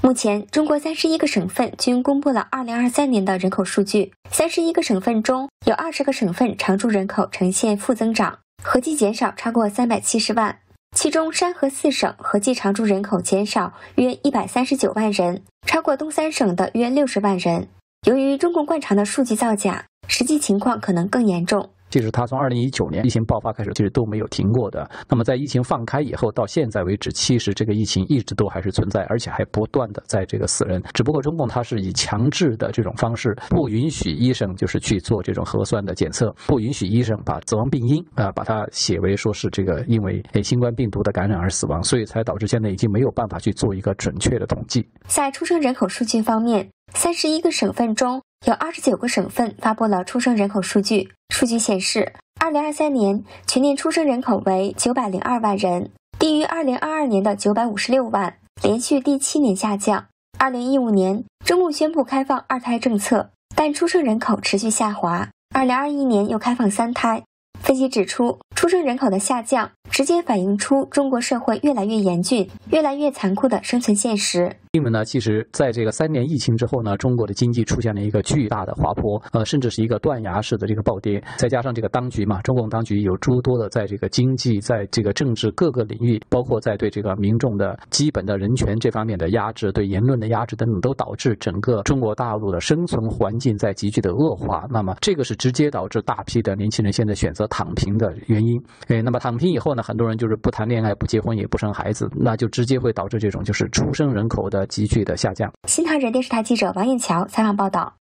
目前，中国31个省份均公布了2023年的人口数据。31个省份中有20个省份常住人口呈现负增长，合计减少超过370万。其中，山河4省合计常住人口减少约139万人，超过东3省的约60万人。由于中共惯常的数据造假，实际情况可能更严重。 其实它从2019年疫情爆发开始，其实都没有停过的。那么在疫情放开以后，到现在为止，其实这个疫情一直都还是存在，而且还不断的在这个死人。只不过中共它是以强制的这种方式，不允许医生就是去做这种核酸的检测，不允许医生把死亡病因把它写为说是这个因为新冠病毒的感染而死亡，所以才导致现在已经没有办法去做一个准确的统计。 在出生人口数据方面，31个省份中有29个省份发布了出生人口数据。数据显示，2023年全年出生人口为902万人，低于2022年的956万，连续第7年下降。2015年，中共宣布开放2胎政策，但出生人口持续下滑。2021年又开放3胎。分析指出，出生人口的下降直接反映出中国社会越来越严峻、越来越残酷的生存现实。 因为呢，其实在这个3年疫情之后呢，中国的经济出现了一个巨大的滑坡，甚至是一个断崖式的这个暴跌。再加上这个当局嘛，中共当局有诸多的在这个经济、在这个政治各个领域，包括在对这个民众的基本的人权这方面的压制、对言论的压制等等，都导致整个中国大陆的生存环境在急剧的恶化。那么这个是直接导致大批的年轻人现在选择躺平的原因。那么躺平以后呢，很多人就是不谈恋爱、不结婚、也不生孩子，那就直接会导致这种就是出生人口的急剧的下降。 新唐人电视台记者王艳桥采访报道。